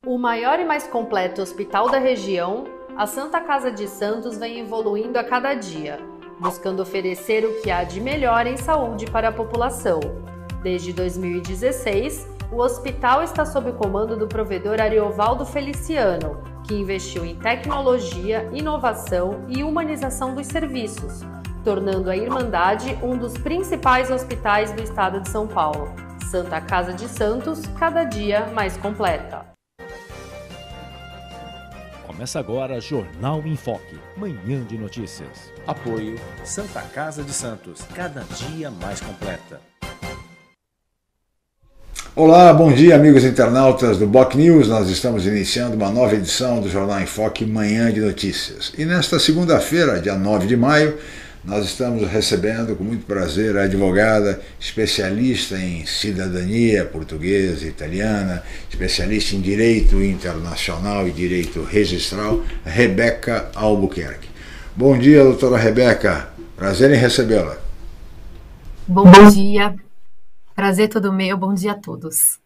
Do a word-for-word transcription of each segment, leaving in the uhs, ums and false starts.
O maior e mais completo hospital da região, a Santa Casa de Santos vem evoluindo a cada dia, buscando oferecer o que há de melhor em saúde para a população. Desde dois mil e dezesseis, o hospital está sob o comando do provedor Ariovaldo Feliciano, que investiu em tecnologia, inovação e humanização dos serviços, tornando a Irmandade um dos principais hospitais do estado de São Paulo. Santa Casa de Santos, cada dia mais completa. Começa agora Jornal em Foque, manhã de notícias. Apoio Santa Casa de Santos, cada dia mais completa. Olá, bom dia amigos internautas do Boc News. Nós estamos iniciando uma nova edição do Jornal em Foque, manhã de notícias. E nesta segunda-feira, dia nove de maio, nós estamos recebendo com muito prazer a advogada, especialista em cidadania portuguesa e italiana, especialista em direito internacional e direito registral, Rebeca Albuquerque. Bom dia, doutora Rebeca. Prazer em recebê-la. Bom dia. Prazer todo meu. Bom dia a todos.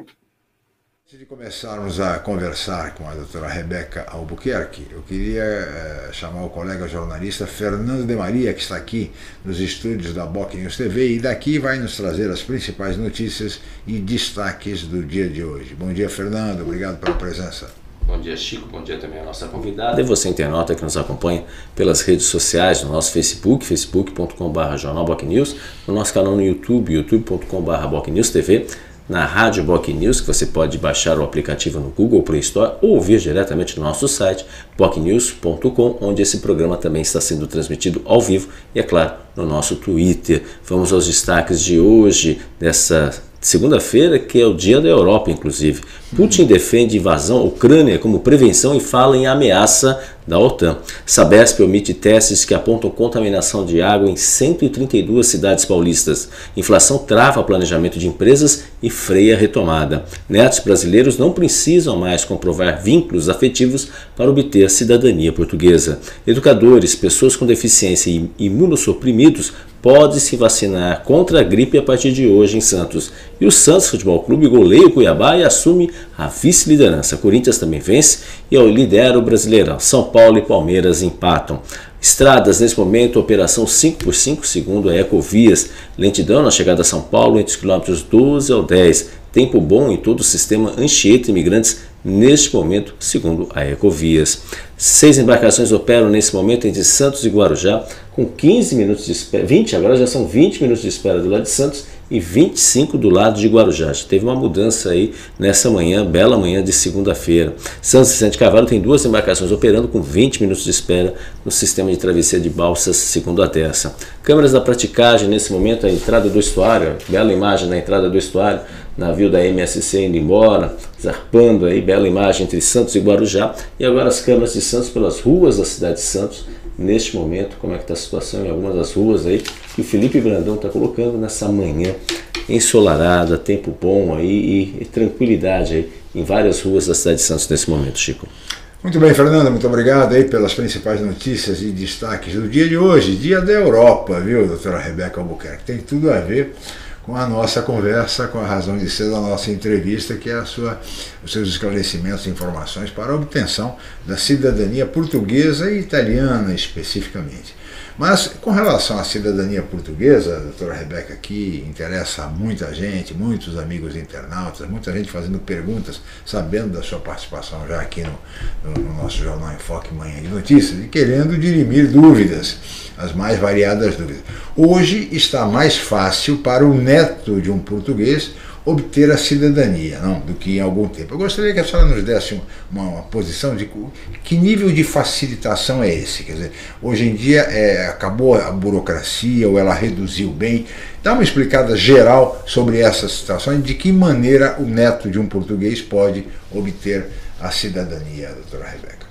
Antes de começarmos a conversar com a doutora Rebeca Albuquerque, eu queria eh, chamar o colega jornalista Fernando de Maria, que está aqui nos estúdios da Boc News T V, e daqui vai nos trazer as principais notícias e destaques do dia de hoje. Bom dia, Fernando. Obrigado pela presença. Bom dia, Chico. Bom dia também à nossa convidada. E você, internauta, que nos acompanha pelas redes sociais, no nosso Facebook, facebook ponto com barra jornal Boc News, no nosso canal no YouTube, youtube ponto com barra Boc News T V, na Rádio Boc News, que você pode baixar o aplicativo no Google Play Store ou ouvir diretamente no nosso site, boc news ponto com, onde esse programa também está sendo transmitido ao vivo e, é claro, no nosso Twitter. Vamos aos destaques de hoje, dessa segunda-feira, que é o dia da Europa, inclusive. Putin defende invasão à Ucrânia como prevenção e fala em ameaça da OTAN. Sabesp omite testes que apontam contaminação de água em cento e trinta e duas cidades paulistas. Inflação trava planejamento de empresas e freia a retomada. Netos brasileiros não precisam mais comprovar vínculos afetivos para obter cidadania portuguesa. Educadores, pessoas com deficiência e imunossuprimidos pode se vacinar contra a gripe a partir de hoje em Santos. E o Santos Futebol Clube goleia o Cuiabá e assume a vice-liderança. Corinthians também vence e lidera o Brasileirão. São Paulo e Palmeiras empatam. Estradas, nesse momento, operação cinco por cinco, segundo a Ecovias. Lentidão na chegada a São Paulo entre os quilômetros doze ao dez. Tempo bom em todo o sistema Anchieta Imigrantes neste momento, segundo a Ecovias. Seis embarcações operam nesse momento entre Santos e Guarujá, com quinze minutos de espera, vinte, agora já são vinte minutos de espera do lado de Santos e vinte e cinco do lado de Guarujá. Já teve uma mudança aí nessa manhã, bela manhã de segunda-feira. Santos Vicente Carvalho tem duas embarcações operando com vinte minutos de espera no sistema de travessia de balsas, segundo a Terça. Câmeras da praticagem, nesse momento, a entrada do estuário, bela imagem na entrada do estuário, navio da M S C indo embora, zarpando aí, bela imagem entre Santos e Guarujá. E agora as câmeras de Santos pelas ruas da cidade de Santos. Neste momento, como é que está a situação em algumas das ruas aí que o Felipe Brandão está colocando nessa manhã ensolarada, tempo bom aí e, e tranquilidade aí em várias ruas da cidade de Santos nesse momento, Chico. Muito bem, Fernando, muito obrigado aí pelas principais notícias e destaques do dia de hoje, dia da Europa, viu, doutora Rebeca Albuquerque? Tem tudo a ver com a nossa conversa, com a razão de ser da nossa entrevista, que é a sua, os seus esclarecimentos e informações para a obtenção da cidadania portuguesa e italiana especificamente. Mas com relação à cidadania portuguesa, a doutora Rebeca, que interessa a muita gente, muitos amigos internautas, muita gente fazendo perguntas, sabendo da sua participação já aqui no, no, no nosso Jornal em Foque Manhã de Notícias e querendo dirimir dúvidas, as mais variadas dúvidas. Hoje está mais fácil para o neto de um português obter a cidadania, não, do que em algum tempo. Eu gostaria que a senhora nos desse uma, uma posição de que nível de facilitação é esse, quer dizer, hoje em dia é, acabou a burocracia ou ela reduziu bem. Dá uma explicada geral sobre essa situação e de que maneira o neto de um português pode obter a cidadania, doutora Rebeca.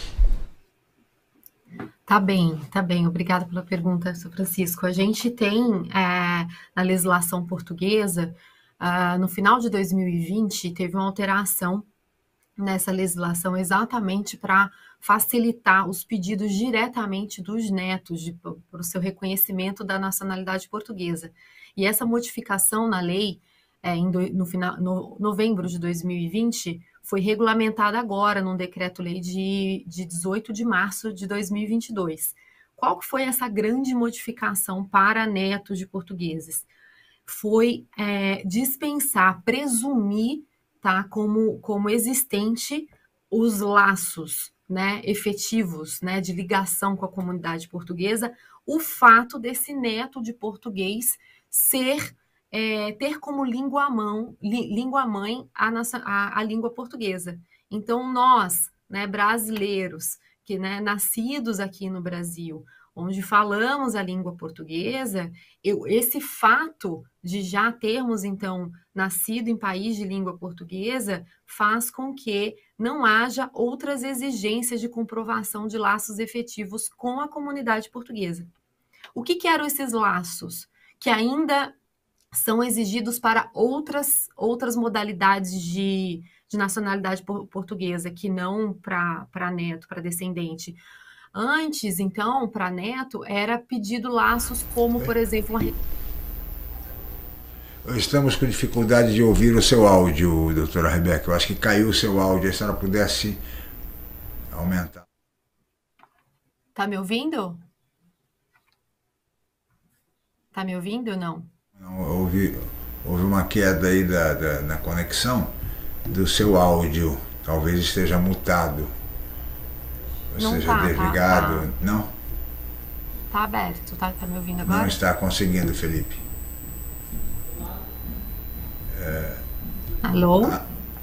Tá bem, tá bem. Obrigada pela pergunta, senhor Francisco. A gente tem é, na legislação portuguesa, Uh, no final de dois mil e vinte, teve uma alteração nessa legislação exatamente para facilitar os pedidos diretamente dos netos para o seu reconhecimento da nacionalidade portuguesa. E essa modificação na lei é, em do, no final, no novembro de dois mil e vinte, foi regulamentada agora num decreto-lei de, de dezoito de março de dois mil e vinte e dois. Qual foi essa grande modificação para netos de portugueses? Foi é, dispensar, presumir, tá, como, como existente os laços, né, efetivos, né, de ligação com a comunidade portuguesa, o fato desse neto de português ser, é, ter como língua mãe, li, língua mãe a, nossa, a, a língua portuguesa. Então, nós, né, brasileiros, que, né, nascidos aqui no Brasil, onde falamos a língua portuguesa, eu, esse fato de já termos, então, nascido em país de língua portuguesa, faz com que não haja outras exigências de comprovação de laços efetivos com a comunidade portuguesa. O que, que eram esses laços? Que ainda são exigidos para outras, outras modalidades de, de nacionalidade portuguesa, que não para neto, para descendente. Antes, então, para neto, era pedido laços como, por exemplo, uma... Estamos com dificuldade de ouvir o seu áudio, doutora Rebeca. Eu acho que caiu o seu áudio. Se a senhora pudesse aumentar. Tá me ouvindo? Tá me ouvindo ou não? Não, houve, houve uma queda aí da, da, na conexão do seu áudio. Talvez esteja mutado. Ou seja, tá, desligado. Tá, tá. Não? Tá aberto. Tá, tá me ouvindo agora? Não está conseguindo, Felipe. É... Alô? Ah.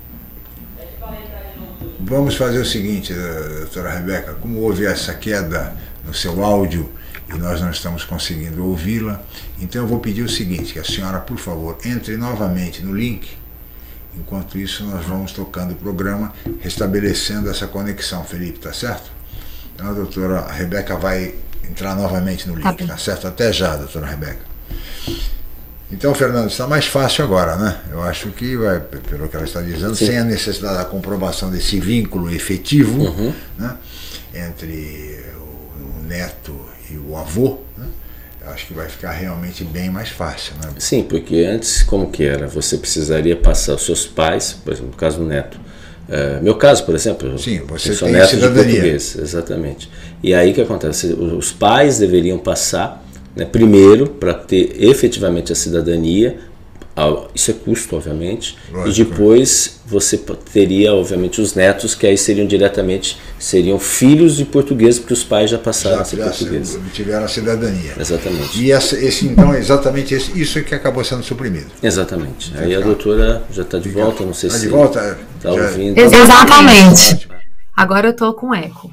Vamos fazer o seguinte, doutora Rebeca, como houve essa queda no seu áudio e nós não estamos conseguindo ouvi-la, então eu vou pedir o seguinte, que a senhora, por favor, entre novamente no link. Enquanto isso, nós vamos tocando o programa, restabelecendo essa conexão, Felipe, tá certo? Então a doutora Rebeca vai entrar novamente no link, tá, tá certo? Até já, doutora Rebeca. Então, Fernando, está mais fácil agora, né? Eu acho que, vai, pelo que ela está dizendo, sim, sem a necessidade da comprovação desse vínculo efetivo, uhum, né, entre o, o neto e o avô, né? Eu acho que vai ficar realmente bem mais fácil, né? Sim, porque antes, como que era? Você precisaria passar os seus pais, por exemplo, no caso do neto. Uh, meu caso, por exemplo, sim, você eu sou tem neto cidadania. De português, exatamente. E aí o que acontece? Os pais deveriam passar, né, primeiro para ter efetivamente a cidadania, isso é custo, obviamente, lógico, e depois você teria, obviamente, os netos, que aí seriam diretamente, seriam filhos de português, porque os pais já passaram já, a ser já portugueses. Tiveram a cidadania. Exatamente. E essa, esse, então, exatamente esse, isso é que acabou sendo suprimido. Exatamente. Aí a doutora já está de volta, não sei tá se de volta, está já... ouvindo. Exatamente. Agora eu estou com eco.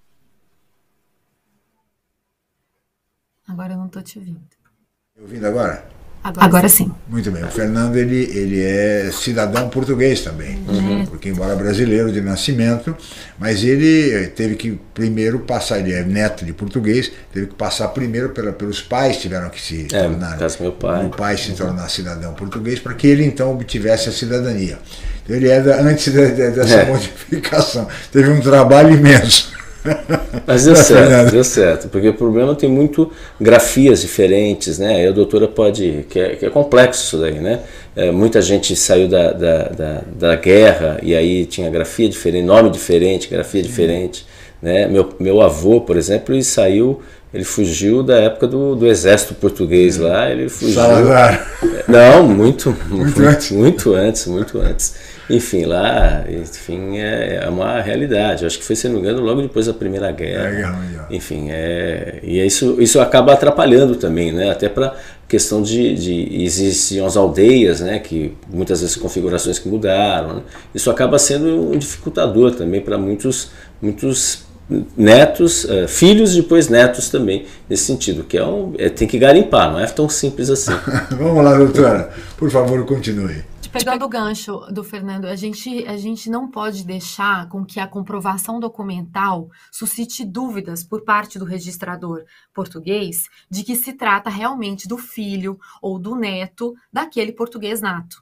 Agora eu não estou te ouvindo. Ouvindo agora? Agora, agora sim. Muito bem. O Fernando, ele, ele é cidadão português também, uhum, porque embora brasileiro de nascimento, mas ele teve que primeiro passar, ele é neto de português, teve que passar primeiro pela, pelos pais, tiveram que se é, tornar, no caso, meu pai, o pai se tornar cidadão português, para que ele então obtivesse a cidadania. Então, ele é da, antes de, de, dessa é. modificação, teve um trabalho imenso. Mas deu certo, deu certo, porque o problema tem muito grafias diferentes, né? Aí a doutora pode, que é, que é complexo isso daí, né? É, muita gente saiu da, da, da, da guerra e aí tinha grafia diferente, nome diferente, grafia diferente, né? Meu, meu avô, por exemplo, ele saiu, ele fugiu da época do, do exército português lá, ele fugiu... Salazar. Não, muito, muito, muito, antes. muito antes, muito antes. Enfim, lá, enfim, é, é uma realidade. Eu acho que foi, se não me engano, logo depois da Primeira Guerra. É, enfim, é, e isso, isso acaba atrapalhando também, né? Até para questão de, de existiam as aldeias, né? Que muitas vezes configurações que mudaram, né? Isso acaba sendo um dificultador também para muitos, muitos netos, uh, filhos e depois netos também, nesse sentido, que é um, é, tem que garimpar, não é tão simples assim. Vamos lá, doutora, por favor, continue. Pegando o gancho do Fernando, a gente, a gente não pode deixar com que a comprovação documental suscite dúvidas por parte do registrador português de que se trata realmente do filho ou do neto daquele português nato.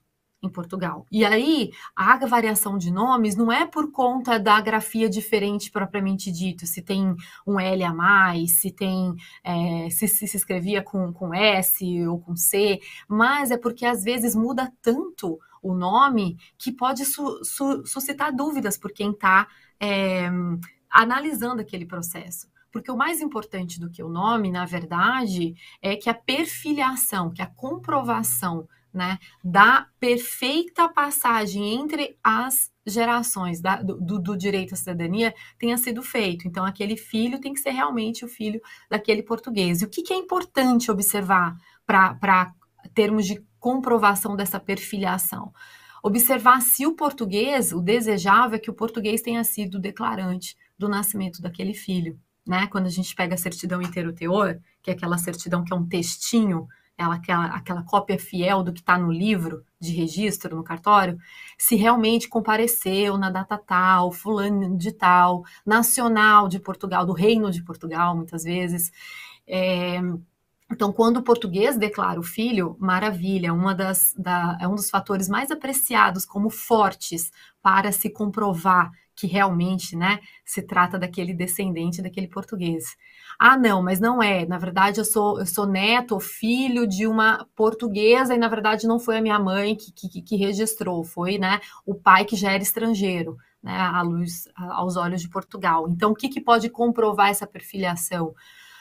em Portugal. E aí, a variação de nomes não é por conta da grafia diferente propriamente dito, se tem um L a mais, se tem é, se, se se escrevia com, com S ou com C, mas é porque às vezes muda tanto o nome que pode su, su, suscitar dúvidas por quem está é, analisando aquele processo. Porque o mais importante do que o nome, na verdade, é que a perfiliação, que a comprovação, né, da perfeita passagem entre as gerações da, do, do direito à cidadania tenha sido feito. Então, aquele filho tem que ser realmente o filho daquele português. E o que, que é importante observar para termos de comprovação dessa perfiliação? Observar se o português, o desejável é que o português tenha sido declarante do nascimento daquele filho. Né? Quando a gente pega a certidão inteiro-teor, que é aquela certidão que é um textinho, ela, aquela, aquela cópia fiel do que está no livro de registro, no cartório, se realmente compareceu na data tal, fulano de tal, nacional de Portugal, do Reino de Portugal, muitas vezes. É, então, quando o português declara o filho, maravilha, uma das, da, é um dos fatores mais apreciados como fortes para se comprovar que realmente, né, se trata daquele descendente daquele português. Ah, não, mas não é. Na verdade, eu sou, eu sou neto ou filho de uma portuguesa e, na verdade, não foi a minha mãe que, que, que registrou, foi, né, o pai que já era estrangeiro, né, à luz, aos olhos de Portugal. Então, o que, que pode comprovar essa perfiliação?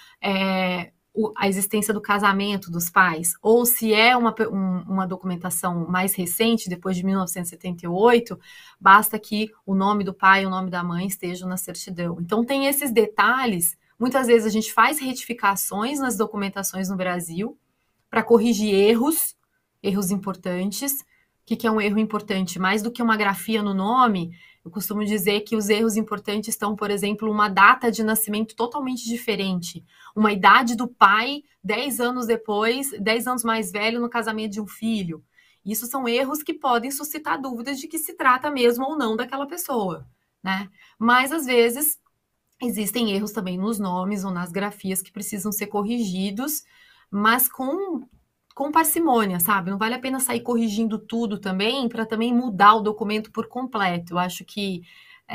É, a existência do casamento dos pais, ou se é uma, um, uma documentação mais recente, depois de mil novecentos e setenta e oito, basta que o nome do pai e o nome da mãe estejam na certidão. Então, tem esses detalhes. Muitas vezes a gente faz retificações nas documentações no Brasil para corrigir erros, erros importantes. O que, que é um erro importante? Mais do que uma grafia no nome, eu costumo dizer que os erros importantes estão, por exemplo, uma data de nascimento totalmente diferente, uma idade do pai dez anos depois, dez anos mais velho no casamento de um filho. Isso são erros que podem suscitar dúvidas de que se trata mesmo ou não daquela pessoa, né? Mas, às vezes, existem erros também nos nomes ou nas grafias que precisam ser corrigidos, mas com... com parcimônia, sabe? Não vale a pena sair corrigindo tudo também, para também mudar o documento por completo. Eu acho que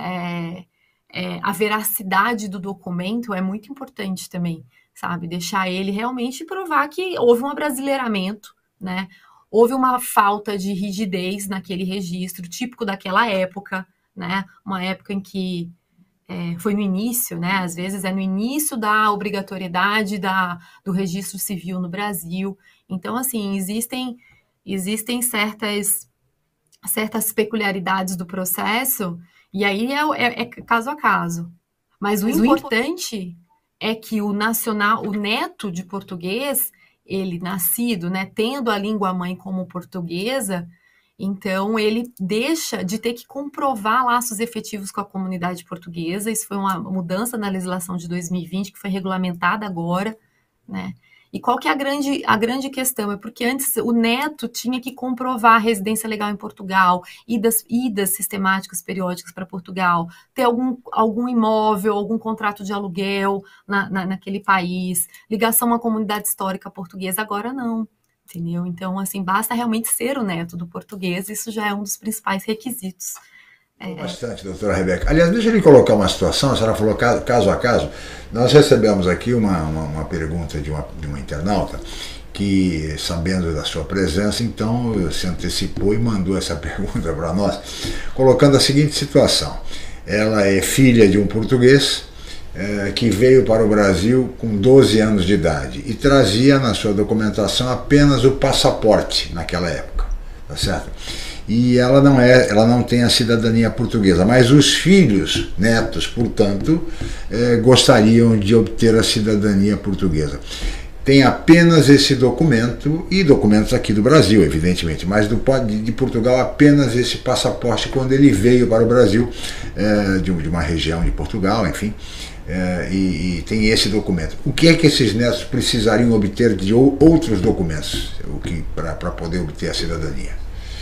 é, é, a veracidade do documento é muito importante também, sabe? Deixar ele realmente provar que houve um abrasileiramento, né? Houve uma falta de rigidez naquele registro, típico daquela época, né? Uma época em que É, foi no início, né? Às vezes é no início da obrigatoriedade da, do registro civil no Brasil. Então, assim, existem, existem certas, certas peculiaridades do processo, e aí é, é, é caso a caso. Mas, Mas o importante é que o nacional, o neto de português, ele nascido, né, tendo a língua mãe como portuguesa, então, ele deixa de ter que comprovar laços efetivos com a comunidade portuguesa. Isso foi uma mudança na legislação de dois mil e vinte, que foi regulamentada agora, né? E qual que é a grande, a grande questão? É porque antes o neto tinha que comprovar a residência legal em Portugal, idas, idas sistemáticas periódicas para Portugal, ter algum, algum imóvel, algum contrato de aluguel na, na, naquele país, ligação à comunidade histórica portuguesa. Agora não. Entendeu? Então, assim, basta realmente ser o neto do português, isso já é um dos principais requisitos. É... Bastante, doutora Rebeca. Aliás, deixa eu colocar uma situação, a senhora falou caso a caso. Nós recebemos aqui uma, uma, uma pergunta de uma, de uma internauta que, sabendo da sua presença, então se antecipou e mandou essa pergunta para nós, colocando a seguinte situação. Ela é filha de um português que veio para o Brasil com doze anos de idade e trazia na sua documentação apenas o passaporte naquela época, tá certo? E ela não é, ela não tem a cidadania portuguesa, mas os filhos, netos, portanto, eh, gostariam de obter a cidadania portuguesa. Tem apenas esse documento e documentos aqui do Brasil, evidentemente, mas do, de Portugal apenas esse passaporte quando ele veio para o Brasil, eh, de, de uma região de Portugal, enfim. É, e, e tem esse documento. O que é que esses netos precisariam obter de outros documentos para poder obter a cidadania?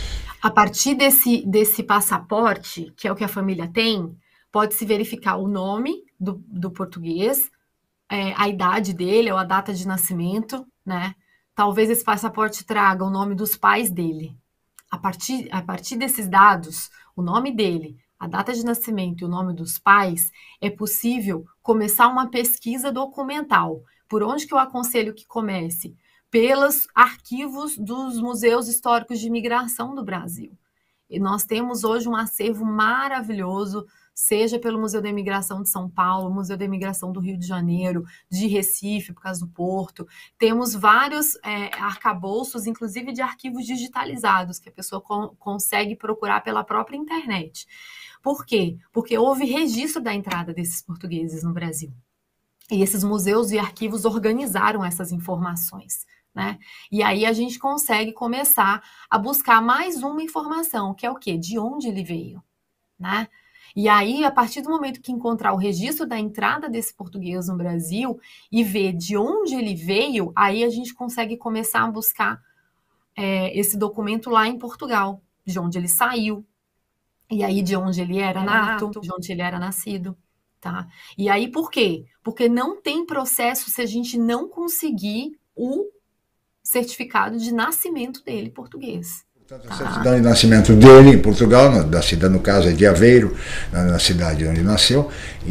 A partir desse, desse passaporte, que é o que a família tem, pode-se verificar o nome do, do português, é, a idade dele, ou a data de nascimento, né? Talvez esse passaporte traga o nome dos pais dele. A partir, a partir desses dados, o nome dele, a data de nascimento e o nome dos pais, é possível começar uma pesquisa documental. Por onde que eu aconselho que comece? Pelos arquivos dos museus históricos de imigração do Brasil. E nós temos hoje um acervo maravilhoso, seja pelo Museu da Imigração de São Paulo, Museu da Imigração do Rio de Janeiro, de Recife, por causa do Porto. Temos vários é, arcabouços, inclusive de arquivos digitalizados, que a pessoa con- consegue procurar pela própria internet. Por quê? Porque houve registro da entrada desses portugueses no Brasil. E esses museus e arquivos organizaram essas informações, né? E aí a gente consegue começar a buscar mais uma informação, que é o quê? De onde ele veio, né? E aí, a partir do momento que encontrar o registro da entrada desse português no Brasil e ver de onde ele veio, aí a gente consegue começar a buscar é, esse documento lá em Portugal, de onde ele saiu, e aí de onde ele era nato, de onde ele era nascido, tá? E aí por quê? Porque não tem processo se a gente não conseguir o certificado de nascimento dele português. Portanto, a certidão de nascimento dele em Portugal, na, da cidade, no caso é de Aveiro, na, na cidade onde nasceu, e,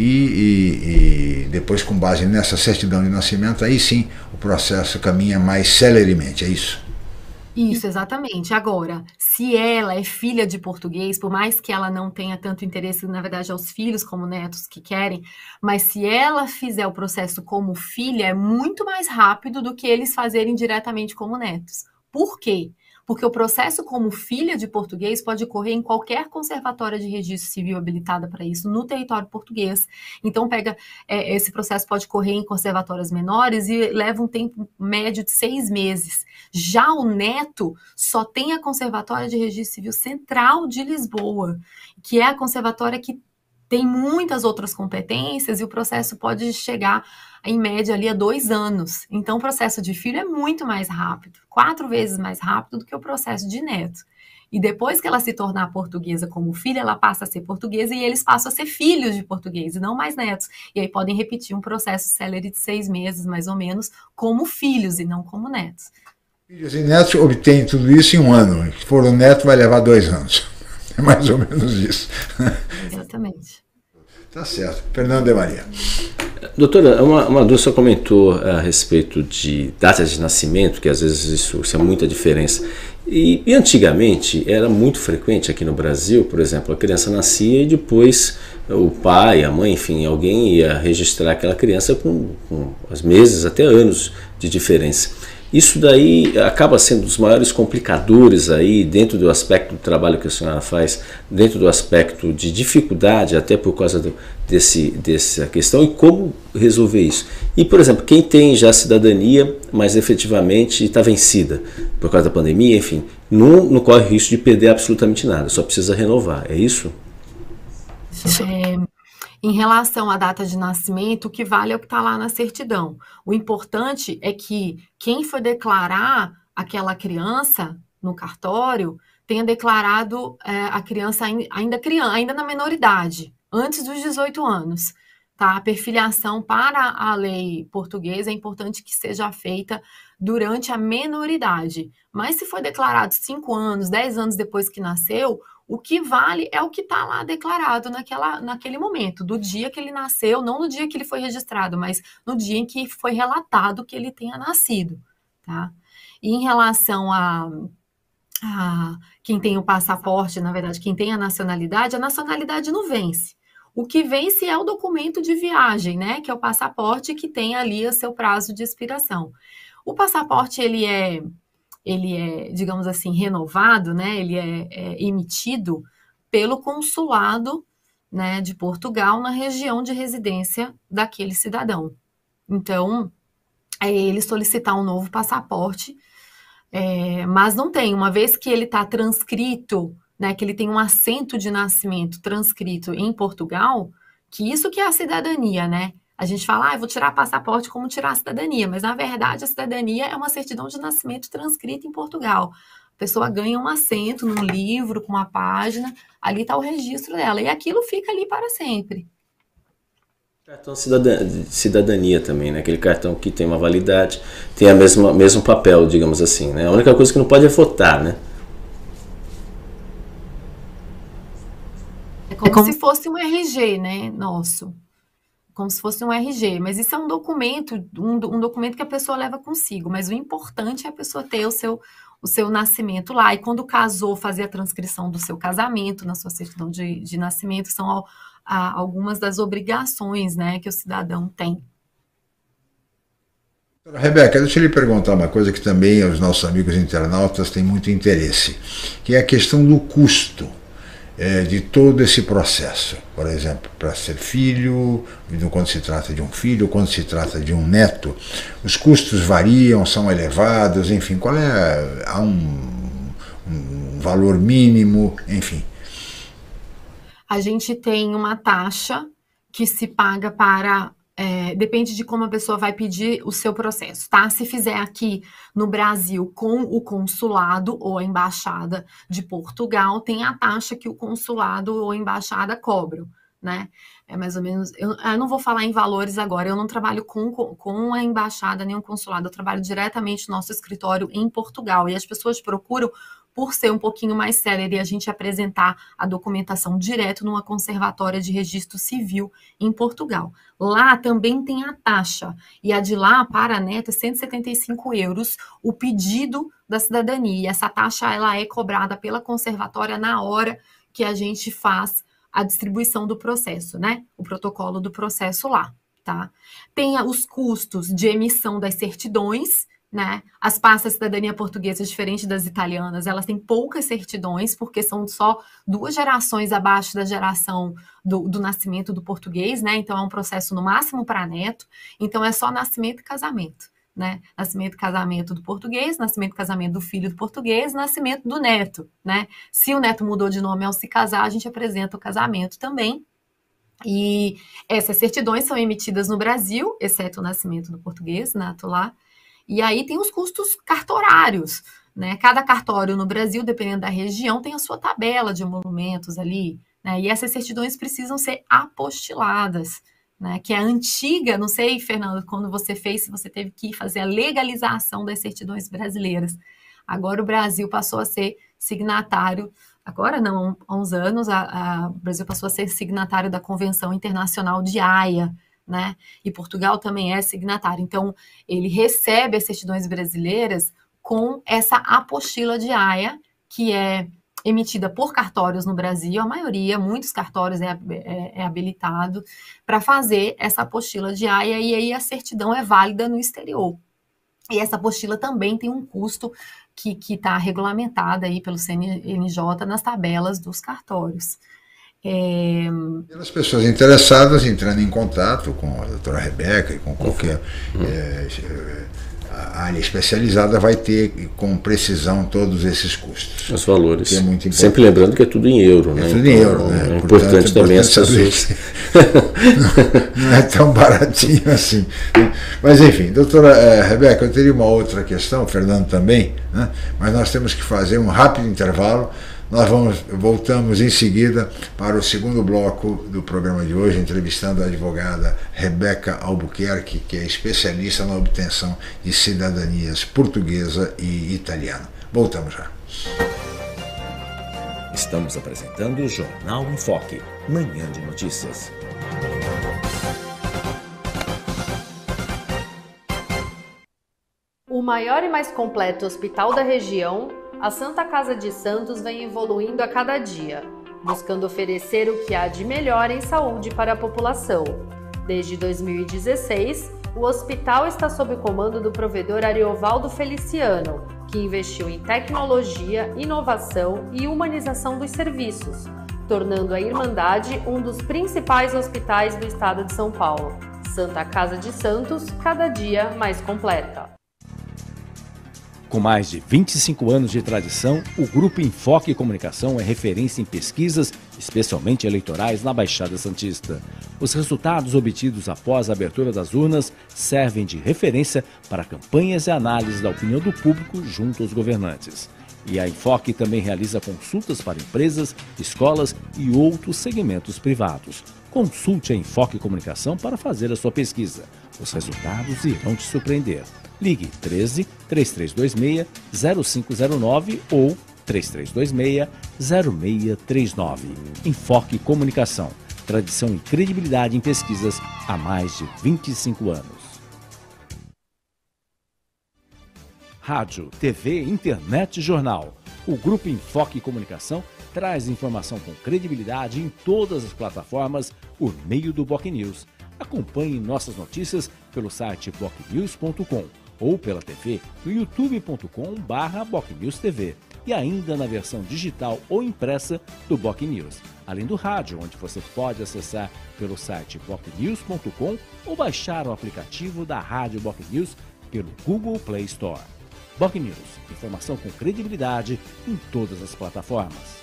e, e depois, com base nessa certidão de nascimento, aí sim o processo caminha mais celeremente, é isso? Isso, exatamente. Agora, se ela é filha de português, por mais que ela não tenha tanto interesse, na verdade, aos filhos como netos que querem, mas se ela fizer o processo como filha, é muito mais rápido do que eles fazerem diretamente como netos. Por quê? Porque o processo como filha de português pode ocorrer em qualquer conservatória de registro civil habilitada para isso no território português. Então, pega é, esse processo pode ocorrer em conservatórias menores e leva um tempo médio de seis meses. Já o neto só tem a Conservatória de Registro Civil Central de Lisboa, que é a conservatória que tem muitas outras competências e o processo pode chegar, em média, ali a dois anos. Então, o processo de filho é muito mais rápido, quatro vezes mais rápido do que o processo de neto. E depois que ela se tornar portuguesa como filha, ela passa a ser portuguesa e eles passam a ser filhos de português e não mais netos. E aí podem repetir um processo célere de seis meses, mais ou menos, como filhos e não como netos. Filhos e netos obtêm tudo isso em um ano. Se for um neto, vai levar dois anos. É mais ou menos isso. Exatamente. Tá certo. Fernando de Maria. Doutora, uma, uma dúvida, só comentou a respeito de datas de nascimento, que às vezes isso, isso é muita diferença. E, e antigamente era muito frequente aqui no Brasil, por exemplo, a criança nascia e depois o pai, a mãe, enfim, alguém ia registrar aquela criança com, com os meses, até anos de diferença. Isso daí acaba sendo um dos maiores complicadores aí dentro do aspecto do trabalho que a senhora faz, dentro do aspecto de dificuldade, até por causa do, desse, dessa questão, e como resolver isso. E, por exemplo, quem tem já cidadania, mas efetivamente está vencida por causa da pandemia, enfim, não, não corre risco de perder absolutamente nada, só precisa renovar, é isso? É... Em relação à data de nascimento, o que vale é o que está lá na certidão. O importante é que quem for declarar aquela criança no cartório tenha declarado é, a criança ainda, criança, ainda na menoridade, antes dos dezoito anos. Tá? A perfiliação para a lei portuguesa é importante que seja feita durante a menoridade. Mas se for declarado cinco anos, dez anos depois que nasceu, o que vale é o que está lá declarado naquela, naquele momento, do dia que ele nasceu, não no dia que ele foi registrado, mas no dia em que foi relatado que ele tenha nascido. Tá? E em relação a, a quem tem o passaporte, na verdade, quem tem a nacionalidade, a nacionalidade não vence. O que vence é o documento de viagem, né? Que é o passaporte que tem ali o seu prazo de expiração. O passaporte, ele é... ele é, digamos assim, renovado, né? Ele é, é emitido pelo consulado, né, de Portugal na região de residência daquele cidadão. Então, é ele solicitar um novo passaporte, é, mas não tem, uma vez que ele está transcrito, né, que ele tem um assento de nascimento transcrito em Portugal, que isso que é a cidadania, né? A gente fala, ah, eu vou tirar passaporte como tirar a cidadania, mas na verdade a cidadania é uma certidão de nascimento transcrita em Portugal. A pessoa ganha um assento num livro, com uma página, ali está o registro dela, e aquilo fica ali para sempre. Cartão de cidadania também, né? Aquele cartão que tem uma validade, tem o mesmo, mesmo papel, digamos assim, né? A única coisa que não pode é votar, né? como, é como se fosse um R G, né, nosso. Como se fosse um R G, mas isso é um documento, um, um documento que a pessoa leva consigo, mas o importante é a pessoa ter o seu, o seu nascimento lá, e quando casou, fazer a transcrição do seu casamento na sua certidão de, de nascimento, são a, a, algumas das obrigações, né, que o cidadão tem. Rebeca, deixa eu lhe perguntar uma coisa que também os nossos amigos internautas têm muito interesse, que é a questão do custo é, de todo esse processo. Por exemplo, para ser filho, quando se trata de um filho, quando se trata de um neto, os custos variam, são elevados, enfim, qual é, há um, um valor mínimo, enfim. A gente tem uma taxa que se paga para... É, depende de como a pessoa vai pedir o seu processo, tá? Se fizer aqui no Brasil com o consulado ou a embaixada de Portugal, tem a taxa que o consulado ou a embaixada cobram, né? É mais ou menos... Eu, eu não vou falar em valores agora, eu não trabalho com, com, com a embaixada nem o consulado, eu trabalho diretamente no nosso escritório em Portugal, e as pessoas procuram por ser um pouquinho mais célere, a gente apresentar a documentação direto numa conservatória de registro civil em Portugal. Lá também tem a taxa, e a de lá para a neta é cento e setenta e cinco euros o pedido da cidadania, e essa taxa ela é cobrada pela conservatória na hora que a gente faz a distribuição do processo, né? O protocolo do processo lá, tá? Tem os custos de emissão das certidões, né? As pastas de cidadania portuguesa, diferente das italianas, elas têm poucas certidões, porque são só duas gerações abaixo da geração do, do nascimento do português, né? Então é um processo no máximo para neto, então é só nascimento e casamento, né? Nascimento e casamento do português, nascimento e casamento do filho do português, nascimento do neto, né? Se o neto mudou de nome ao se casar, a gente apresenta o casamento também. E essas certidões são emitidas no Brasil, exceto o nascimento do português, nato lá. E aí tem os custos cartorários, né? Cada cartório no Brasil, dependendo da região, tem a sua tabela de emolumentos ali, né? E essas certidões precisam ser apostiladas, né? Que é antiga, não sei, Fernando, quando você fez, se você teve que fazer a legalização das certidões brasileiras. Agora o Brasil passou a ser signatário, agora não, há uns anos, a, a, o Brasil passou a ser signatário da Convenção Internacional de Haia, né? E Portugal também é signatário. Então, ele recebe as certidões brasileiras com essa apostila de Haia, que é emitida por cartórios no Brasil, a maioria, muitos cartórios é, é, é habilitado para fazer essa apostila de Haia, e aí a certidão é válida no exterior. E essa apostila também tem um custo que está regulamentada aí pelo C N J nas tabelas dos cartórios. É... Pelas pessoas interessadas, entrando em contato com a doutora Rebeca e com qualquer uhum. é, a área especializada, vai ter com precisão todos esses custos. Os valores. Que é muito importante. Sempre lembrando que é tudo em euro, né? É tudo em euro, né? É Portanto, importante também as pessoas. não, não é tão baratinho assim. Mas enfim, doutora é, Rebeca, eu teria uma outra questão, o Fernando também, né? Mas nós temos que fazer um rápido intervalo. Nós vamos, voltamos em seguida para o segundo bloco do programa de hoje, entrevistando a advogada Rebeca Albuquerque, que é especialista na obtenção de cidadanias portuguesa e italiana. Voltamos já. Estamos apresentando o Jornal em Foque, Manhã de Notícias. O maior e mais completo hospital da região, a Santa Casa de Santos vem evoluindo a cada dia, buscando oferecer o que há de melhor em saúde para a população. Desde dois mil e dezesseis, o hospital está sob o comando do provedor Ariovaldo Feliciano, que investiu em tecnologia, inovação e humanização dos serviços, tornando a Irmandade um dos principais hospitais do estado de São Paulo. Santa Casa de Santos, cada dia mais completa. Com mais de vinte e cinco anos de tradição, o Grupo Enfoque Comunicação é referência em pesquisas, especialmente eleitorais, na Baixada Santista. Os resultados obtidos após a abertura das urnas servem de referência para campanhas e análises da opinião do público junto aos governantes. E a Enfoque também realiza consultas para empresas, escolas e outros segmentos privados. Consulte a Enfoque Comunicação para fazer a sua pesquisa. Os resultados irão te surpreender. Ligue treze, três três dois seis, zero cinco zero nove ou três três dois seis, zero seis três nove. Enfoque Comunicação. Tradição e credibilidade em pesquisas há mais de vinte e cinco anos. Rádio, T V, internet e jornal. O Grupo Enfoque Comunicação traz informação com credibilidade em todas as plataformas por meio do BocNews. Acompanhe nossas notícias pelo site boc news ponto com ou pela T V no youtube ponto com barra bocnews T V e ainda na versão digital ou impressa do BocNews. Além do rádio, onde você pode acessar pelo site boc news ponto com ou baixar o aplicativo da Rádio BocNews pelo Google Play Store. BocNews, informação com credibilidade em todas as plataformas.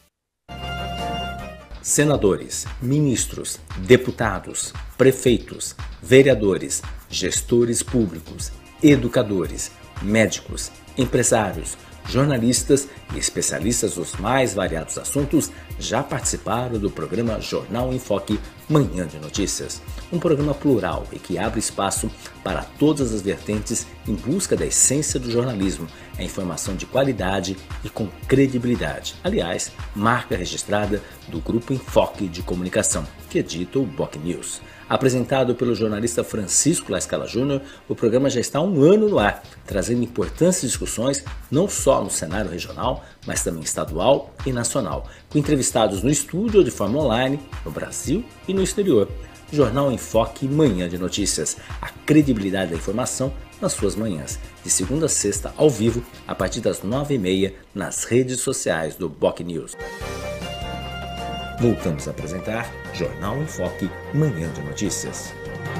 Senadores, ministros, deputados, prefeitos, vereadores, gestores públicos, educadores, médicos, empresários, jornalistas e especialistas dos mais variados assuntos já participaram do programa Jornal em Foque Manhã de Notícias, um programa plural e que abre espaço para todas as vertentes em busca da essência do jornalismo, a informação de qualidade e com credibilidade. Aliás, marca registrada do Grupo Enfoque de Comunicação, que edita o BocNews. Apresentado pelo jornalista Francisco Lascala Júnior, o programa já está há um ano no ar, trazendo importantes discussões não só no cenário regional, mas também estadual e nacional, com entrevistados no estúdio ou de forma online, no Brasil e no exterior. Jornal Enfoque Manhã de Notícias, a credibilidade da informação nas suas manhãs, de segunda a sexta ao vivo, a partir das nove e meia, nas redes sociais do BocNews. Voltamos a apresentar Jornal em Foque Manhã de Notícias.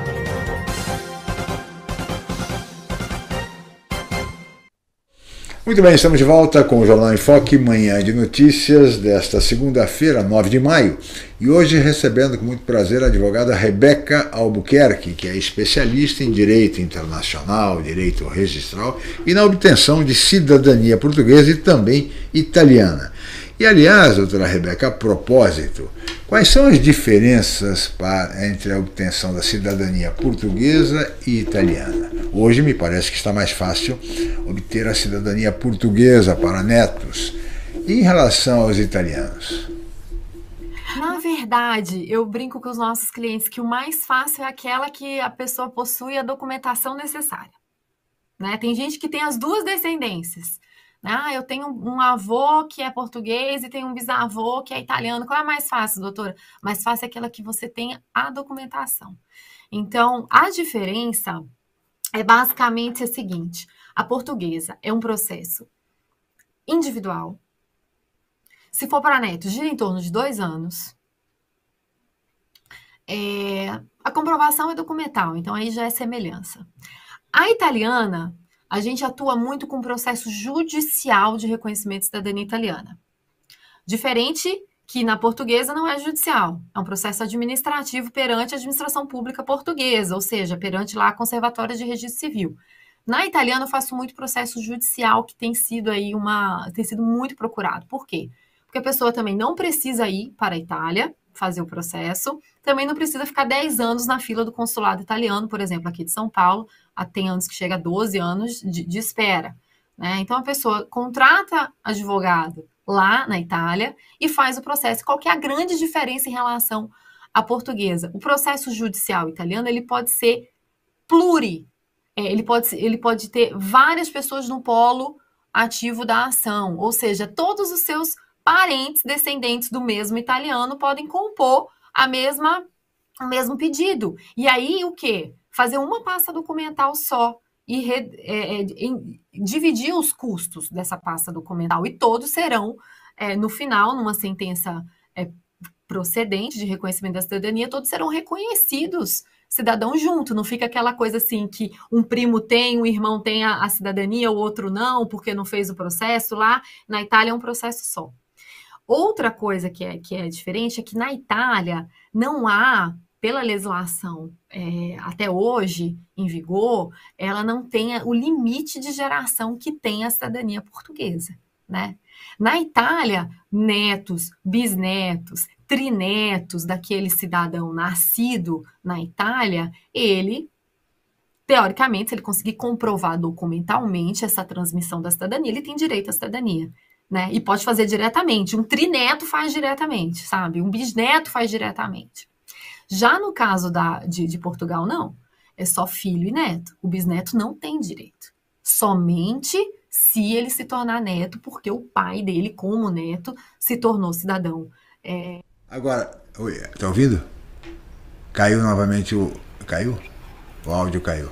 Muito bem, estamos de volta com o Jornal em Foque Manhã de Notícias desta segunda-feira, nove de maio. E hoje recebendo com muito prazer a advogada Rebeca Albuquerque, que é especialista em direito internacional, direito registral e na obtenção de cidadania portuguesa e também italiana. E, aliás, doutora Rebeca, a propósito, quais são as diferenças para, entre a obtenção da cidadania portuguesa e italiana? Hoje me parece que está mais fácil obter a cidadania portuguesa para netos. E em relação aos italianos? Na verdade, eu brinco com os nossos clientes que o mais fácil é aquela que a pessoa possui a documentação necessária, né? Tem gente que tem as duas descendências. Ah, eu tenho um avô que é português e tenho um bisavô que é italiano. Qual é a mais fácil, doutora? Mais fácil é aquela que você tenha a documentação. Então, a diferença é basicamente a seguinte: a portuguesa é um processo individual. Se for para netos, gira em torno de dois anos. É, a comprovação é documental, então aí já é semelhança. A italiana, a gente atua muito com o processo judicial de reconhecimento de cidadania italiana. Diferente que na portuguesa não é judicial, é um processo administrativo perante a administração pública portuguesa, ou seja, perante lá a Conservatória de Registro Civil. Na italiana eu faço muito processo judicial, que tem sido aí uma, tem sido muito procurado. Por quê? Porque a pessoa também não precisa ir para a Itália fazer o processo, também não precisa ficar dez anos na fila do consulado italiano, por exemplo, aqui de São Paulo, tem anos que chega a doze anos de, de espera, né? Então a pessoa contrata advogado lá na Itália e faz o processo. Qual que é a grande diferença em relação à portuguesa? O processo judicial italiano, ele pode ser pluri, é, ele, pode, ele pode ter várias pessoas no polo ativo da ação, ou seja, todos os seus parentes descendentes do mesmo italiano podem compor a mesma, o mesmo pedido. E aí, o quê? Fazer uma pasta documental só e re, é, é, em, dividir os custos dessa pasta documental. E todos serão, é, no final, numa sentença é, procedente de reconhecimento da cidadania, todos serão reconhecidos cidadãos junto. Não fica aquela coisa assim que um primo tem, um irmão tem a, a cidadania, o outro não, porque não fez o processo lá. Na Itália é um processo só. Outra coisa que é, que é diferente é que na Itália não há, pela legislação é, até hoje em vigor, ela não tem o limite de geração que tem a cidadania portuguesa, né? Na Itália, netos, bisnetos, trinetos daquele cidadão nascido na Itália, ele, teoricamente, se ele conseguir comprovar documentalmente essa transmissão da cidadania, ele tem direito à cidadania. né? E pode fazer diretamente. Um trineto faz diretamente, sabe? Um bisneto faz diretamente. Já no caso da, de, de Portugal, não. É só filho e neto. O bisneto não tem direito. Somente se ele se tornar neto, porque o pai dele, como neto, se tornou cidadão. É... Agora, oi, tá ouvindo? Caiu novamente o... Caiu? O áudio caiu.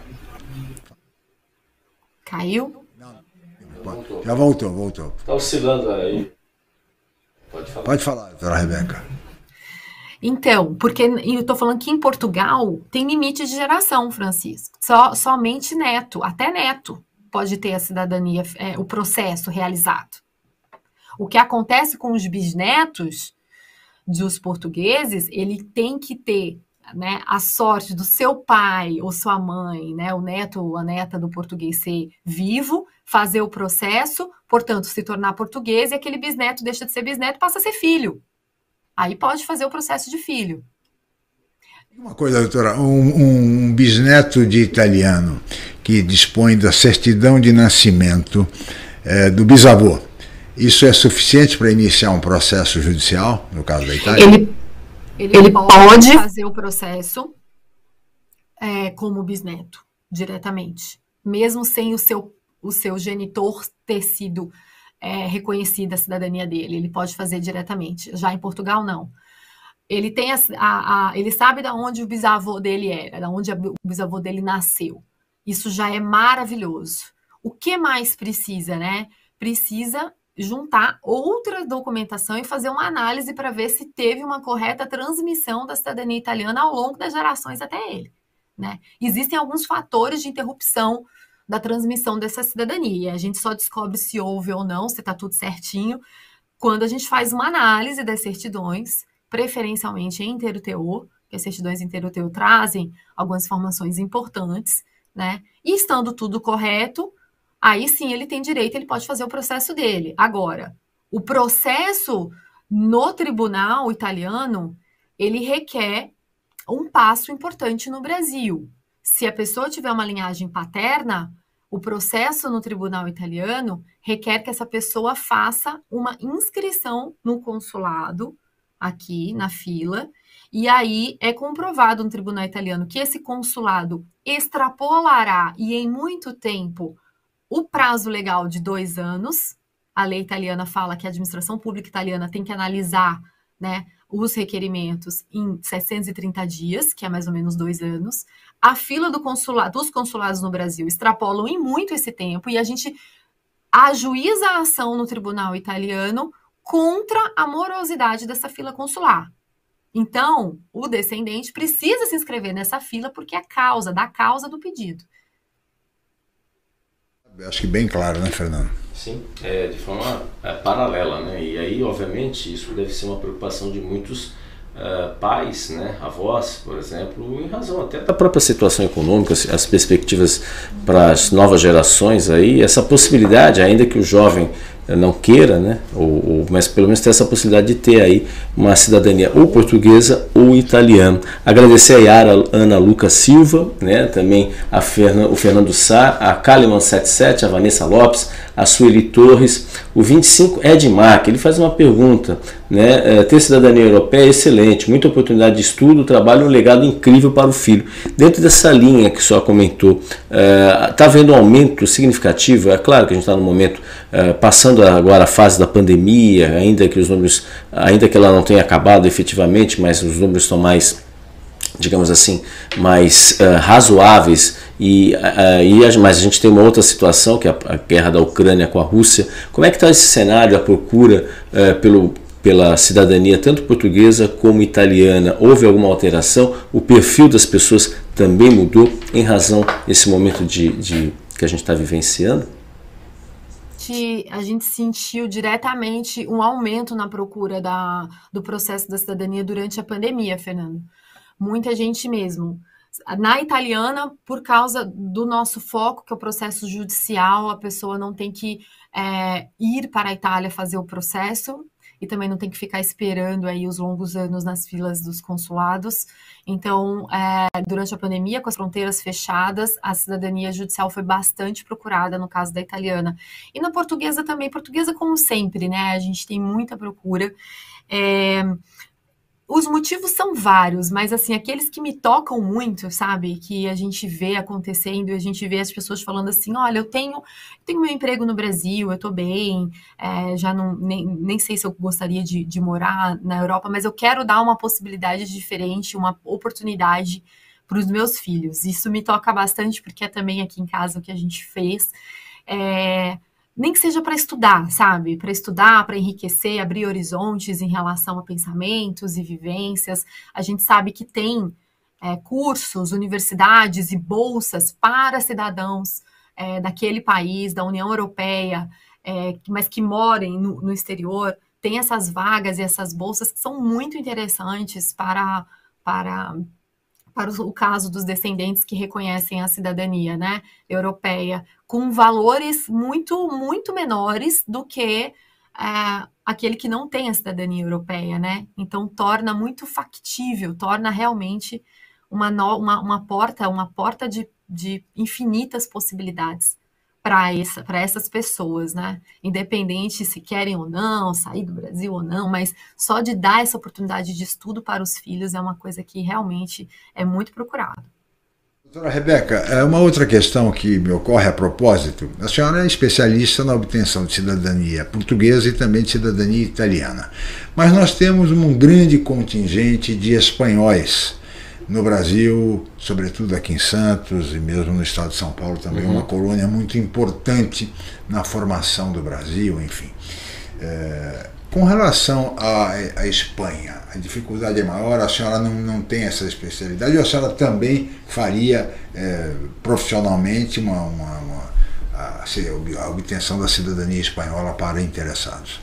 Caiu? Não, já voltou, voltou. Tá oscilando aí. Pode falar. Pode falar, doutora Rebeca. Então, porque eu tô falando que em Portugal tem limite de geração, Francisco. Só, somente neto, até neto pode ter a cidadania, é, o processo realizado. O que acontece com os bisnetos dos portugueses, ele tem que ter, né, a sorte do seu pai ou sua mãe, né, o neto ou a neta do português ser vivo, fazer o processo, portanto, se tornar português, e aquele bisneto deixa de ser bisneto e passa a ser filho. Aí pode fazer o processo de filho. Uma coisa, doutora, um, um bisneto de italiano que dispõe da certidão de nascimento é, do bisavô, isso é suficiente para iniciar um processo judicial, no caso da Itália? Ele, ele, ele pode fazer o processo é, como bisneto, diretamente, mesmo sem o seu, o seu genitor ter sido é, reconhecida a cidadania dele. Ele pode fazer diretamente. Já em Portugal, não. Ele, tem a, a, a, ele sabe de onde o bisavô dele era, de onde o bisavô dele nasceu. Isso já é maravilhoso. O que mais precisa, né? Precisa juntar outra documentação e fazer uma análise para ver se teve uma correta transmissão da cidadania italiana ao longo das gerações até ele, né? Existem alguns fatores de interrupção da transmissão dessa cidadania. A gente só descobre se houve ou não, se está tudo certinho, quando a gente faz uma análise das certidões, preferencialmente em inteiro-teor, que as certidões em inteiro-teor trazem algumas informações importantes, né? E estando tudo correto, aí sim ele tem direito, ele pode fazer o processo dele. Agora, o processo no tribunal italiano, ele requer um passo importante no Brasil. Se a pessoa tiver uma linhagem paterna, o processo no tribunal italiano requer que essa pessoa faça uma inscrição no consulado, aqui na fila, e aí é comprovado no tribunal italiano que esse consulado extrapolará, e em muito tempo, o prazo legal de dois anos. A lei italiana fala que a administração pública italiana tem que analisar, né, os requerimentos em setecentos e trinta dias, que é mais ou menos dois anos. A fila do consulado, dos consulados no Brasil extrapolam em muito esse tempo, e a gente ajuiza a ação no tribunal italiano contra a morosidade dessa fila consular. Então, o descendente precisa se inscrever nessa fila porque é causa, da causa do pedido. Acho que bem claro, né, Fernando? Sim, é, de forma é, paralela, né? E aí, obviamente, isso deve ser uma preocupação de muitos uh, pais, né, avós, por exemplo, em razão até da própria situação econômica, as perspectivas para as novas gerações aí, essa possibilidade, ainda que o jovem não queira, né, ou, ou, mas pelo menos ter essa possibilidade de ter aí uma cidadania ou portuguesa ou italiana. Agradecer a Yara Ana Lucas Silva, né, também a Fernan, o Fernando Sá, a Kaliman setenta e sete, a Vanessa Lopes, a Sueli Torres, o vinte e cinco Edmar, ele faz uma pergunta, né, ter cidadania europeia é excelente, muita oportunidade de estudo, trabalho e um legado incrível para o filho. Dentro dessa linha que só comentou, está havendo um aumento significativo? É claro que a gente está no momento Uh, passando agora a fase da pandemia, ainda que os números, ainda que ela não tenha acabado efetivamente, mas os números estão mais, digamos assim, mais uh, razoáveis, e, uh, e a, mas a gente tem uma outra situação, que é a, a guerra da Ucrânia com a Rússia. Como é que está esse cenário, a procura uh, pelo, pela cidadania tanto portuguesa como italiana? Houve alguma alteração? O perfil das pessoas também mudou em razão desse momento de, de, que a gente está vivenciando? A gente sentiu diretamente um aumento na procura da, do processo da cidadania durante a pandemia, Fernando. Muita gente mesmo. Na italiana, por causa do nosso foco, que é o processo judicial, a pessoa não tem que é, ir para a Itália fazer o processo, e também não tem que ficar esperando aí os longos anos nas filas dos consulados. Então, é, durante a pandemia, com as fronteiras fechadas, a cidadania judicial foi bastante procurada no caso da italiana. E na portuguesa também, portuguesa como sempre, né? A gente tem muita procura. É, Os motivos são vários, mas assim, aqueles que me tocam muito, sabe? Que a gente vê acontecendo e a gente vê as pessoas falando assim, olha, eu tenho, tenho meu emprego no Brasil, eu tô bem, é, já não, nem, nem sei se eu gostaria de, de morar na Europa, mas eu quero dar uma possibilidade diferente, uma oportunidade para os meus filhos. Isso me toca bastante, porque é também aqui em casa o que a gente fez. É, nem que seja para estudar, sabe? Para estudar, para enriquecer, abrir horizontes em relação a pensamentos e vivências. A gente sabe que tem é, cursos, universidades e bolsas para cidadãos é, daquele país, da União Europeia, é, mas que morem no, no exterior. Tem essas vagas e essas bolsas que são muito interessantes para... para para o caso dos descendentes que reconhecem a cidadania, né, europeia, com valores muito, muito menores do que é, aquele que não tem a cidadania europeia, né? Então torna muito factível, torna realmente uma, no, uma, uma porta, uma porta de, de infinitas possibilidades para essa, para essas pessoas, né? Independente se querem ou não, sair do Brasil ou não, mas só de dar essa oportunidade de estudo para os filhos é uma coisa que realmente é muito procurado. Doutora Rebeca, uma outra questão que me ocorre a propósito, a senhora é especialista na obtenção de cidadania portuguesa e também de cidadania italiana, mas nós temos um grande contingente de espanhóis no Brasil, sobretudo aqui em Santos e mesmo no estado de São Paulo também, uhum. Uma colônia muito importante na formação do Brasil, enfim. É, com relação à, à Espanha, a dificuldade é maior, a senhora não, não tem essa especialidade, ou a senhora também faria é, profissionalmente uma, uma, uma, a, a obtenção da cidadania espanhola para interessados?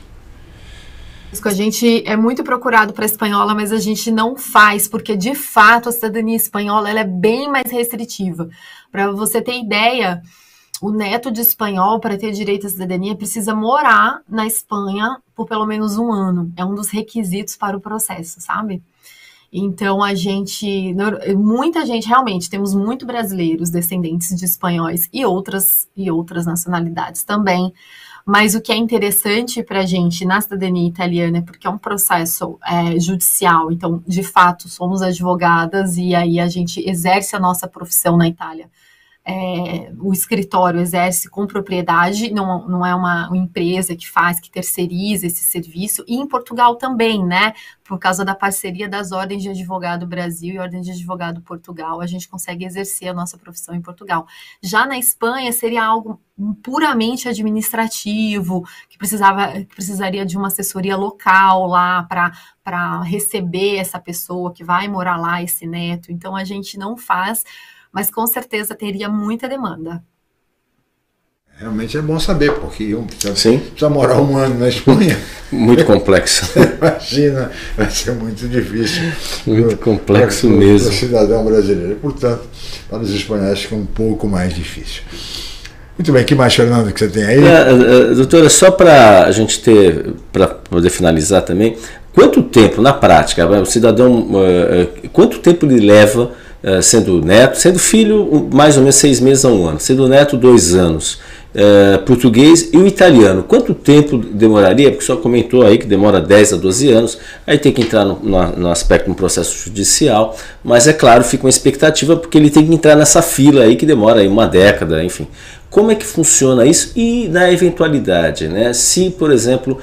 A gente é muito procurado para a espanhola, mas a gente não faz, porque de fato a cidadania espanhola ela é bem mais restritiva. Para você ter ideia, o neto de espanhol, para ter direito à cidadania, precisa morar na Espanha por pelo menos um ano. É um dos requisitos para o processo, sabe? Então a gente, muita gente, realmente, temos muito brasileiros, descendentes de espanhóis e outras, e outras nacionalidades também. Mas o que é interessante para a gente na cidadania italiana é porque é um processo é, judicial, então, de fato, somos advogadas e aí a gente exerce a nossa profissão na Itália. É, o escritório exerce com propriedade, não, não é uma, uma empresa que faz, que terceiriza esse serviço, e em Portugal também, né, por causa da parceria das Ordens de Advogado Brasil e Ordens de Advogado Portugal, a gente consegue exercer a nossa profissão em Portugal. Já na Espanha seria algo puramente administrativo, que, precisava, que precisaria de uma assessoria local lá para para receber essa pessoa que vai morar lá, esse neto, então a gente não faz, mas com certeza teria muita demanda. Realmente é bom saber, porque um precisa, precisa morar um ano na Espanha. Muito complexo. Imagina, vai ser muito difícil. Muito complexo para, mesmo. Para o cidadão brasileiro. Portanto, para os espanhóis fica um pouco mais difícil. Muito bem, o que mais, Fernando, que você tem aí? É, doutora, só para a gente ter, para poder finalizar também, quanto tempo, na prática, o cidadão, quanto tempo ele leva sendo neto, sendo filho mais ou menos seis meses a um ano, sendo neto dois anos, uh, português e o italiano, quanto tempo demoraria? Porque o senhor comentou aí que demora dez a doze anos, aí tem que entrar no, no, no aspecto no processo judicial, mas é claro, fica uma expectativa porque ele tem que entrar nessa fila aí que demora aí uma década, enfim. Como é que funciona isso? E na eventualidade, né? Se, por exemplo,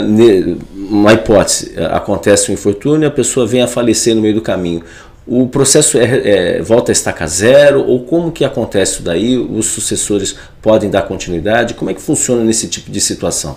uma hipótese, acontece um infortúnio e a pessoa vem a falecer no meio do caminho, o processo é, é, volta a estaca zero, ou como que acontece isso daí? Os sucessores podem dar continuidade? Como é que funciona nesse tipo de situação?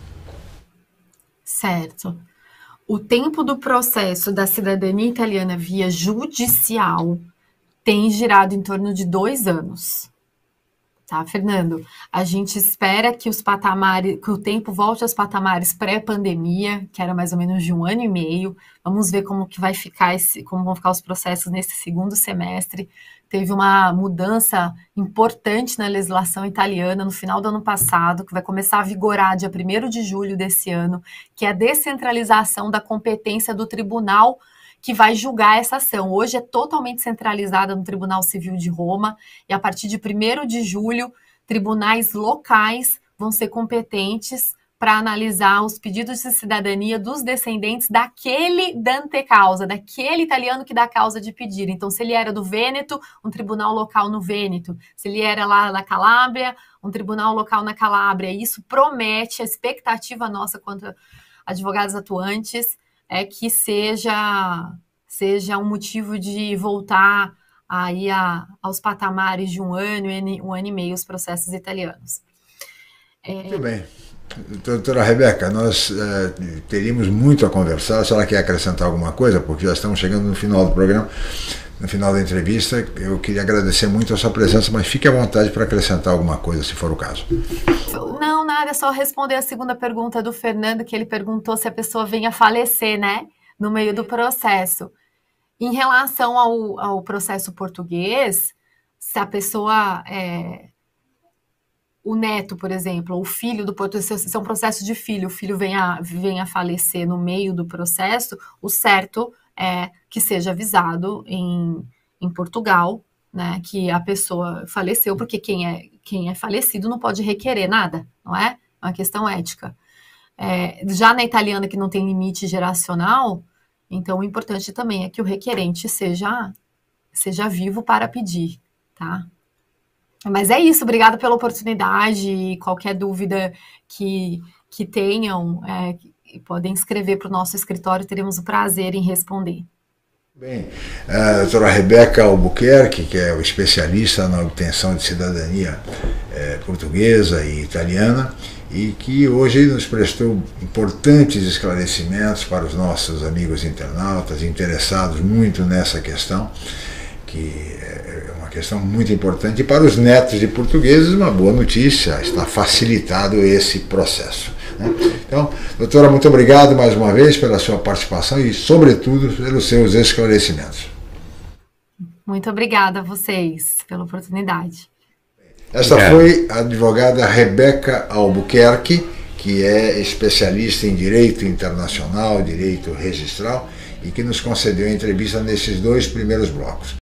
Certo. O tempo do processo da cidadania italiana via judicial tem girado em torno de dois anos. Tá, Fernando? A gente espera que os patamares, que o tempo volte aos patamares pré-pandemia, que era mais ou menos de um ano e meio. Vamos ver como que vai ficar esse, como vão ficar os processos nesse segundo semestre. Teve uma mudança importante na legislação italiana no final do ano passado, que vai começar a vigorar dia primeiro de julho desse ano, que é a descentralização da competência do tribunal que vai julgar essa ação. Hoje é totalmente centralizada no Tribunal Civil de Roma e a partir de primeiro de julho, tribunais locais vão ser competentes para analisar os pedidos de cidadania dos descendentes daquele dante causa, daquele italiano que dá causa de pedir. Então, se ele era do Vêneto, um tribunal local no Vêneto. Se ele era lá na Calábria, um tribunal local na Calábria. Isso promete, a expectativa nossa quanto advogados atuantes é que seja, seja um motivo de voltar aí a, aos patamares de um ano, um ano e meio os processos italianos. É... Muito bem. Doutora Rebeca, nós é, teríamos muito a conversar. A senhora quer acrescentar alguma coisa? Porque já estamos chegando no final do programa, no final da entrevista. Eu queria agradecer muito a sua presença, mas fique à vontade para acrescentar alguma coisa, se for o caso. Não, nada, é só responder a segunda pergunta do Fernando, que ele perguntou se a pessoa vem a falecer, né, no meio do processo. Em relação ao, ao processo português, se a pessoa... É, o neto, por exemplo, o filho do português, se é um processo de filho, o filho vem a, vem a falecer no meio do processo, o certo é que seja avisado em, em Portugal, né, que a pessoa faleceu, porque quem é, quem é falecido não pode requerer nada, não é? É uma questão ética. É, já na italiana, que não tem limite geracional, então o importante também é que o requerente seja, seja vivo para pedir, tá? Mas é isso, obrigada pela oportunidade e qualquer dúvida que, que tenham, é, podem escrever para o nosso escritório, teremos o prazer em responder. Bem, a doutora Rebeca Albuquerque, que é o especialista na obtenção de cidadania é, portuguesa e italiana, e que hoje nos prestou importantes esclarecimentos para os nossos amigos internautas interessados muito nessa questão, que é uma questão muito importante, e para os netos de portugueses uma boa notícia, está facilitado esse processo, né? Então, doutora, muito obrigado mais uma vez pela sua participação e, sobretudo, pelos seus esclarecimentos. Muito obrigada a vocês pela oportunidade. Esta foi a advogada Rebeca Albuquerque, que é especialista em direito internacional, direito registral, e que nos concedeu a entrevista nesses dois primeiros blocos.